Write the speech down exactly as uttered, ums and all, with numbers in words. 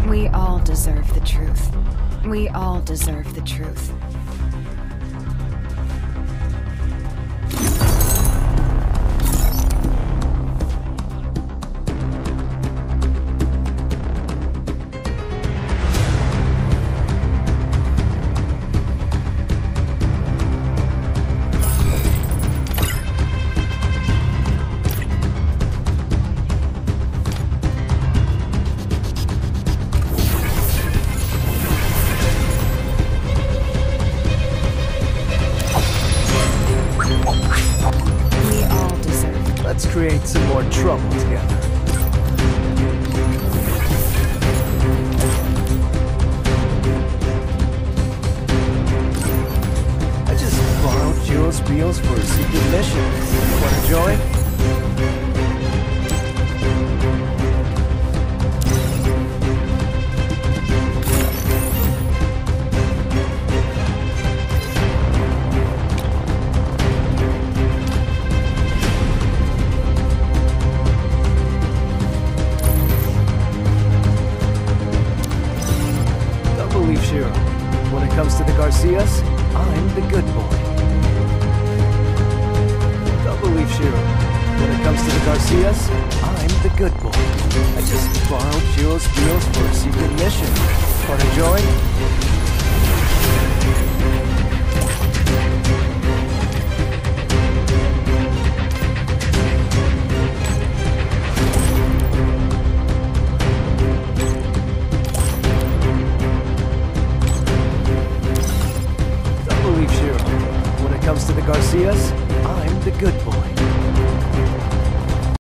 We all deserve the truth. We all deserve the truth. Create some more trouble together. I just borrowed Jules Beals for a secret mission. Wanna join? When it comes to the Garcias, I'm the good boy. Don't believe Shiro. When it comes to the Garcias, I'm the good boy. I just borrowed Jules Beals for a secret mission. Wanna join?